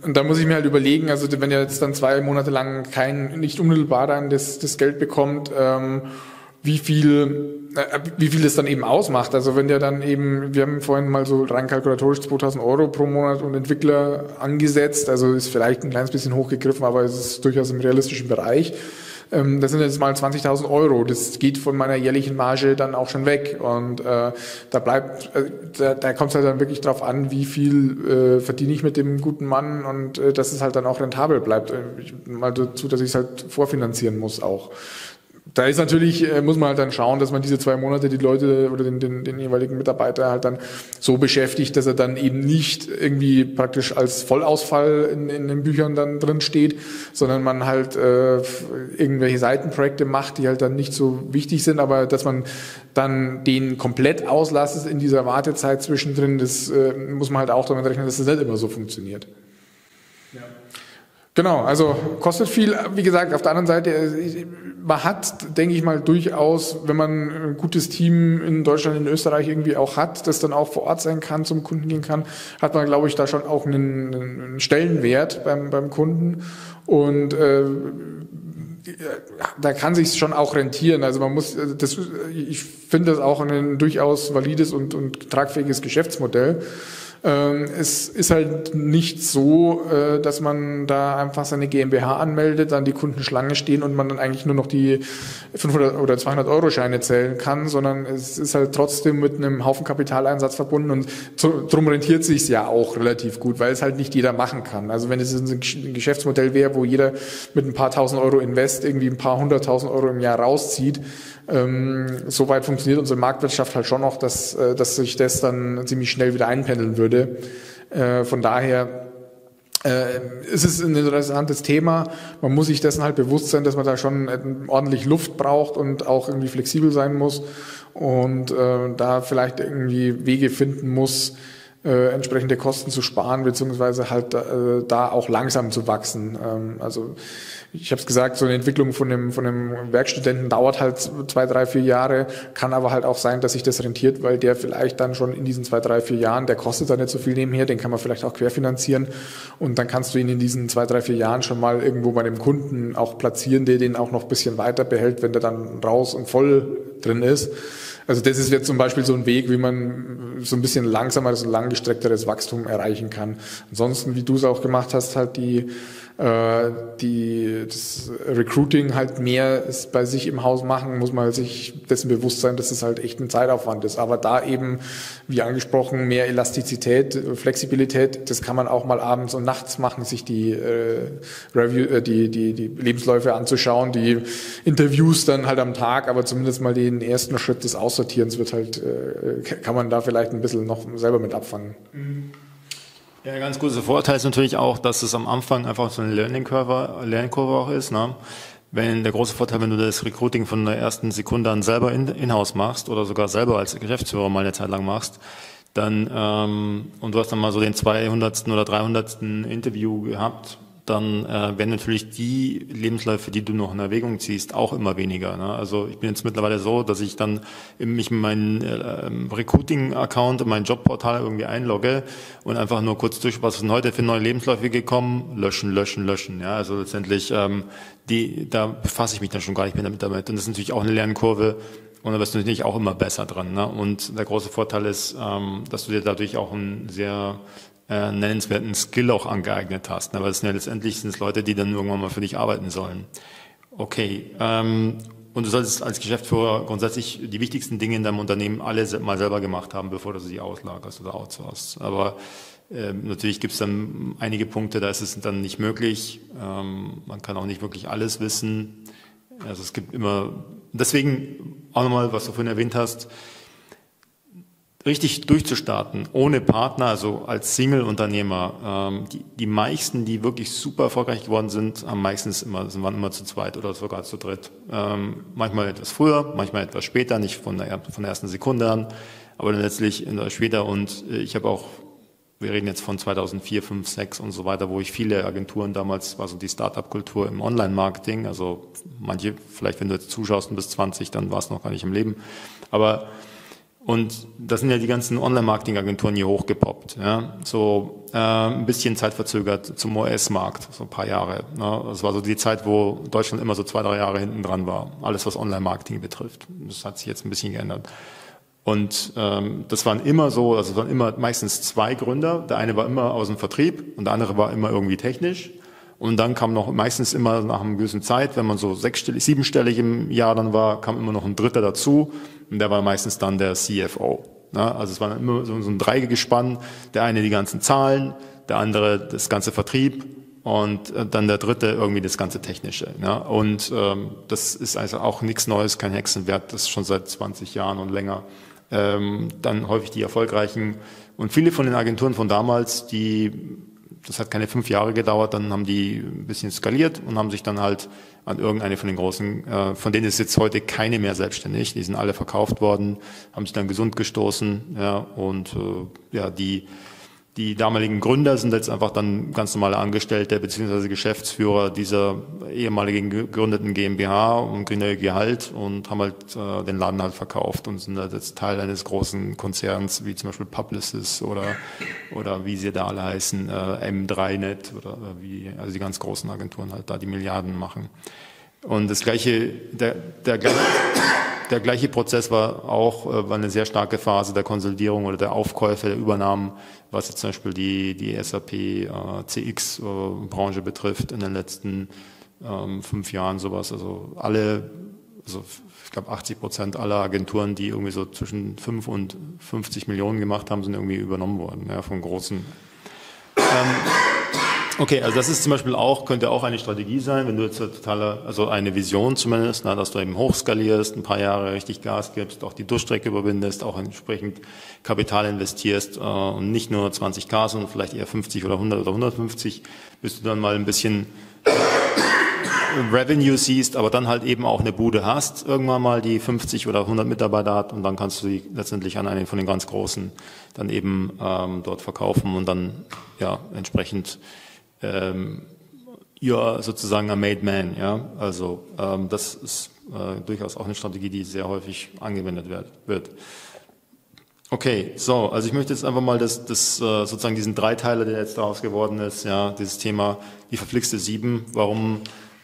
Und da muss ich mir halt überlegen, also wenn ihr jetzt dann 2 Monate lang nicht unmittelbar dann das Geld bekommt, wie viel es dann eben ausmacht. Also wenn der dann eben, wir haben vorhin mal so rein kalkulatorisch 2.000 Euro pro Monat und Entwickler angesetzt, also ist vielleicht ein kleines bisschen hochgegriffen, aber es ist durchaus im realistischen Bereich. Das sind jetzt mal 20.000 Euro. Das geht von meiner jährlichen Marge dann auch schon weg. Und da kommt es halt dann wirklich drauf an, wie viel verdiene ich mit dem guten Mann und dass es halt dann auch rentabel bleibt. Mal dazu, dass ich es halt vorfinanzieren muss auch. Da ist natürlich, muss man halt dann schauen, dass man diese 2 Monate die Leute oder den jeweiligen Mitarbeiter halt dann so beschäftigt, dass er dann eben nicht irgendwie praktisch als Vollausfall in den Büchern dann drin steht, sondern man halt irgendwelche Seitenprojekte macht, die halt dann nicht so wichtig sind, aber dass man dann den komplett auslastet in dieser Wartezeit zwischendrin, das muss man halt auch damit rechnen, dass das nicht immer so funktioniert. Ja. Genau, also kostet viel. Wie gesagt, auf der anderen Seite, man hat, denke ich mal, durchaus, wenn man ein gutes Team in Deutschland, in Österreich irgendwie auch hat, das dann auch vor Ort sein kann, zum Kunden gehen kann, hat man, glaube ich, da schon auch einen Stellenwert beim Kunden. Und da kann sich schon auch rentieren. Also man muss, ich finde das auch ein durchaus valides und tragfähiges Geschäftsmodell. Es ist halt nicht so, dass man da einfach seine GmbH anmeldet, dann die Kunden Schlange stehen und man dann eigentlich nur noch die 500 oder 200 Euro Scheine zählen kann, sondern es ist halt trotzdem mit einem Haufen Kapitaleinsatz verbunden und drum rentiert sich's ja auch relativ gut, weil es halt nicht jeder machen kann. Also wenn es ein Geschäftsmodell wäre, wo jeder mit ein paar tausend Euro Invest irgendwie ein paar 100.000 Euro im Jahr rauszieht, soweit funktioniert unsere Marktwirtschaft halt schon noch, dass sich das dann ziemlich schnell wieder einpendeln würde. Von daher ist es ein interessantes Thema. Man muss sich dessen halt bewusst sein, dass man da schon ordentlich Luft braucht und auch irgendwie flexibel sein muss und da vielleicht irgendwie Wege finden muss, entsprechende Kosten zu sparen, beziehungsweise halt da auch langsam zu wachsen. Also ich habe es gesagt, so eine Entwicklung von einem Werkstudenten dauert halt 2, 3, 4 Jahre, kann aber halt auch sein, dass sich das rentiert, weil der vielleicht dann schon in diesen 2, 3, 4 Jahren, der kostet dann nicht so viel nebenher, den kann man vielleicht auch querfinanzieren und dann kannst du ihn in diesen 2, 3, 4 Jahren schon mal irgendwo bei dem Kunden auch platzieren, der den auch noch ein bisschen weiter behält, wenn der dann raus und voll drin ist. Also das ist jetzt zum Beispiel so ein Weg, wie man so ein bisschen langsameres und langgestreckteres Wachstum erreichen kann. Ansonsten, wie du es auch gemacht hast, halt das Recruiting halt mehr bei sich im Haus machen, muss man sich dessen bewusst sein, dass es halt echt ein Zeitaufwand ist. Aber da eben, wie angesprochen, mehr Elastizität, Flexibilität, das kann man auch mal abends und nachts machen, sich die die Lebensläufe anzuschauen, die Interviews dann halt am Tag, aber zumindest mal den ersten Schritt des Aussortierens wird halt, kann man da vielleicht ein bisschen noch selber mit abfangen. Ja, ein ganz großer Vorteil ist natürlich auch, dass es am Anfang einfach so eine Lernkurve auch ist. Ne? Der große Vorteil, wenn du das Recruiting von der ersten Sekunde an selber in-house machst oder sogar selber als Geschäftsführer mal eine Zeit lang machst, dann und du hast dann mal so den 200. oder 300. Interview gehabt, dann werden natürlich die Lebensläufe, die du noch in Erwägung ziehst, auch immer weniger. Ne? Also ich bin jetzt mittlerweile so, dass ich dann mich in meinen Recruiting-Account, in mein Jobportal irgendwie einlogge und einfach nur kurz durch, was sind heute für neue Lebensläufe gekommen, löschen. Ja, also letztendlich, da befasse ich mich dann schon gar nicht mehr damit. Und das ist natürlich auch eine Lernkurve. Und da wirst du natürlich auch immer besser dran. Ne? Und der große Vorteil ist, dass du dir dadurch auch einen sehr nennenswerten Skill auch angeeignet hast. Ne? Weil es sind ja letztendlich Leute, die dann irgendwann mal für dich arbeiten sollen. Okay. Und du solltest als Geschäftsführer grundsätzlich die wichtigsten Dinge in deinem Unternehmen alle mal selber gemacht haben, bevor du sie auslagerst oder outsourcest. Aber natürlich gibt es dann einige Punkte, da ist es dann nicht möglich. Man kann auch nicht wirklich alles wissen. Also es gibt immer, deswegen auch nochmal, was du vorhin erwähnt hast, richtig durchzustarten, ohne Partner, also als Single-Unternehmer. Die meisten, die wirklich super erfolgreich geworden sind, waren immer zu zweit oder sogar zu dritt. Manchmal etwas früher, manchmal etwas später, nicht von der ersten Sekunde an, aber dann letztlich später. Und ich habe auch, wir reden jetzt von 2004, 5, 6 und so weiter, wo ich viele Agenturen, damals war so die Start-up-Kultur im Online-Marketing, also manche, vielleicht wenn du jetzt zuschaust und bist 20, dann war es noch gar nicht im Leben, aber Und das sind ja die ganzen Online-Marketing-Agenturen hier hochgepoppt. Ja? So ein bisschen zeitverzögert zum US-Markt, so ein paar Jahre. Ne? Das war so die Zeit, wo Deutschland immer so 2-3 Jahre hinten dran war, alles was Online-Marketing betrifft. Das hat sich jetzt ein bisschen geändert. Und das waren immer so, also es waren immer meistens 2 Gründer. Der eine war immer aus dem Vertrieb und der andere war immer irgendwie technisch. Und dann kam noch meistens immer nach einer gewissen Zeit, wenn man so 7-stellig im Jahr dann war, kam immer noch ein Dritter dazu und der war meistens dann der CFO. Ja, also es war immer so ein Dreigespann, der eine die ganzen Zahlen, der andere das ganze Vertrieb und dann der Dritte irgendwie das ganze Technische. Ja. Und das ist also auch nichts Neues, kein Hexenwert, das ist schon seit 20 Jahren und länger. Dann häufig die erfolgreichen und viele von den Agenturen von damals, das hat keine 5 Jahre gedauert, dann haben die ein bisschen skaliert und haben sich dann halt an irgendeine von den großen, von denen ist jetzt heute keine mehr selbstständig, die sind alle verkauft worden, haben sich dann gesund gestoßen, ja, und ja, die damaligen Gründer sind jetzt einfach dann ganz normale Angestellte bzw. Geschäftsführer dieser ehemaligen gegründeten GmbH und kriegen ihr Gehalt und haben halt den Laden halt verkauft und sind halt jetzt Teil eines großen Konzerns wie zum Beispiel Publicis oder wie sie da alle heißen, M3Net oder wie, also die ganz großen Agenturen halt da die Milliarden machen. Und das gleiche, der gleiche Prozess war eine sehr starke Phase der Konsolidierung oder der Aufkäufe, der Übernahmen, was jetzt zum Beispiel die SAP CX-Branche betrifft in den letzten 5 Jahren sowas. Also ich glaube 80% aller Agenturen, die irgendwie so zwischen 5 und 50 Millionen gemacht haben, sind irgendwie übernommen worden, ja, von großen. Okay, also das ist zum Beispiel könnte auch eine Strategie sein, wenn du jetzt also eine Vision zumindest, dass du eben hochskalierst, ein paar Jahre richtig Gas gibst, auch die Durchstrecke überwindest, auch entsprechend Kapital investierst und nicht nur 20K, sondern vielleicht eher 50 oder 100 oder 150, bis du dann mal ein bisschen Revenue siehst, aber dann halt eben auch eine Bude hast, irgendwann mal die 50 oder 100 Mitarbeiter hat und dann kannst du die letztendlich an einen von den ganz Großen dann eben dort verkaufen und dann ja entsprechend sozusagen a made man, ja, also das ist durchaus auch eine Strategie, die sehr häufig angewendet wird. Okay, so, also ich möchte jetzt einfach mal das sozusagen diesen Dreiteiler, der jetzt daraus geworden ist, ja, dieses Thema, die verflixte 7, warum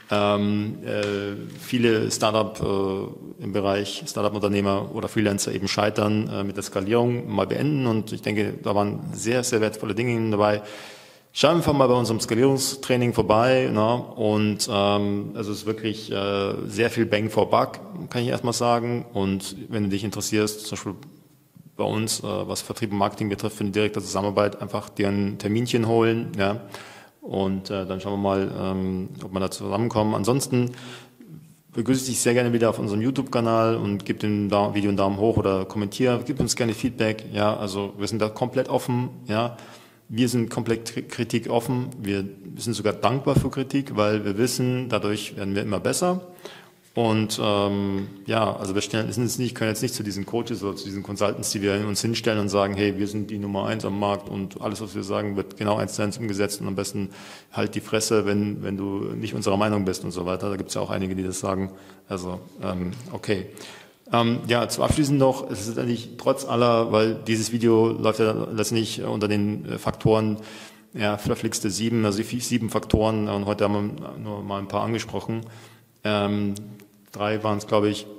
viele im Bereich Startup-Unternehmer oder Freelancer eben scheitern mit der Skalierung, mal beenden und ich denke, da waren sehr, sehr wertvolle Dinge dabei. Schau einfach mal bei unserem Skalierungstraining vorbei, ne? Und also es ist wirklich sehr viel Bang for Buck, kann ich erstmal sagen. Und wenn du dich interessierst, zum Beispiel bei uns, was Vertrieb und Marketing betrifft, für eine direkte Zusammenarbeit, einfach dir ein Terminchen holen, ja. Und dann schauen wir mal, ob wir da zusammenkommen. Ansonsten begrüße ich dich sehr gerne wieder auf unserem YouTube-Kanal und gib dem Video einen Daumen hoch oder kommentiere, gib uns gerne Feedback, ja. Also wir sind da komplett offen, ja. Wir sind komplett Kritik offen. Wir sind sogar dankbar für Kritik, weil wir wissen, dadurch werden wir immer besser. Und ja, also können jetzt nicht zu diesen Coaches oder zu diesen Consultants, die wir uns hinstellen und sagen, hey, wir sind die Nummer 1 am Markt und alles, was wir sagen, wird genau 1:1 umgesetzt und am besten halt die Fresse, wenn du nicht unserer Meinung bist und so weiter. Da gibt es ja auch einige, die das sagen. Also okay. Ja, zum Abschließen noch, es ist eigentlich trotz aller, weil dieses Video läuft ja letztendlich unter den Faktoren, ja, verflixte 7, also 7 Faktoren und heute haben wir nur mal ein paar angesprochen. 3 waren es, glaube ich,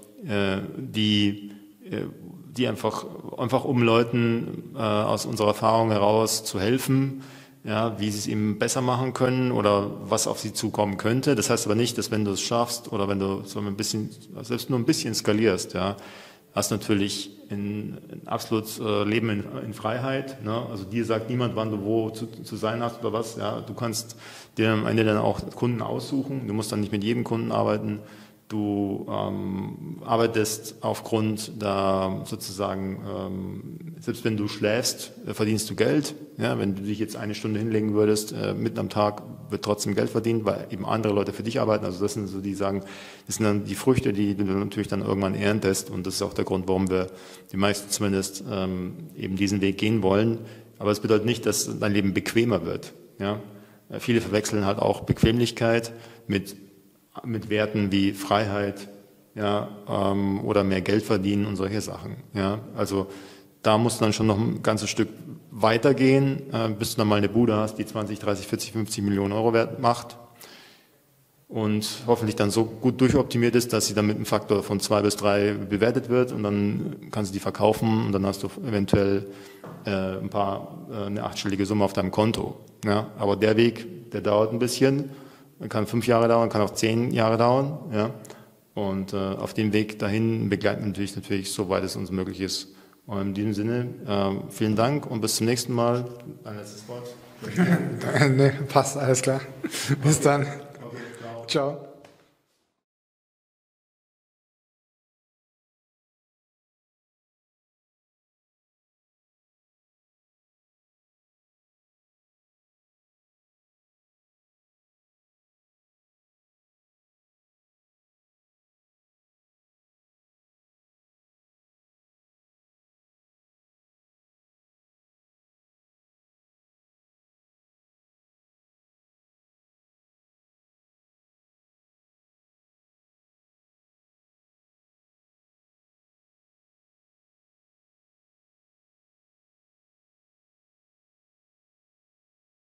die einfach um Leuten aus unserer Erfahrung heraus zu helfen, ja, wie sie es eben besser machen können oder was auf sie zukommen könnte. Das heißt aber nicht, dass wenn du es schaffst oder wenn du so ein bisschen, selbst nur ein bisschen skalierst, ja, hast natürlich ein absolut Leben in Freiheit. Ne? Also dir sagt niemand, wann du wo zu sein hast oder was. Ja, du kannst dir am Ende dann auch Kunden aussuchen. Du musst dann nicht mit jedem Kunden arbeiten. Du arbeitest aufgrund der sozusagen, selbst wenn du schläfst, verdienst du Geld. Ja, wenn du dich jetzt 1 Stunde hinlegen würdest, mitten am Tag wird trotzdem Geld verdient, weil eben andere Leute für dich arbeiten. Also das sind so die sagen, das sind dann die Früchte, die du natürlich dann irgendwann erntest. Und das ist auch der Grund, warum wir die meisten zumindest eben diesen Weg gehen wollen. Aber es bedeutet nicht, dass dein Leben bequemer wird. Ja? Viele verwechseln halt auch Bequemlichkeit mit Werten wie Freiheit, ja, oder mehr Geld verdienen und solche Sachen. Ja, also da musst du dann schon noch ein ganzes Stück weitergehen, bis du dann mal eine Bude hast, die 20, 30, 40, 50 Millionen Euro wert macht und hoffentlich dann so gut durchoptimiert ist, dass sie dann mit einem Faktor von 2 bis 3 bewertet wird und dann kannst du die verkaufen und dann hast du eventuell eine 8-stellige Summe auf deinem Konto. Ja, aber der Weg, der dauert ein bisschen, kann 5 Jahre dauern, kann auch 10 Jahre dauern. Ja, und auf dem Weg dahin begleiten wir natürlich so weit es uns möglich ist. Und in diesem Sinne, vielen Dank und bis zum nächsten Mal. Ein letztes Wort. Nee, passt, alles klar. Bis dann. Okay, ciao. Ciao.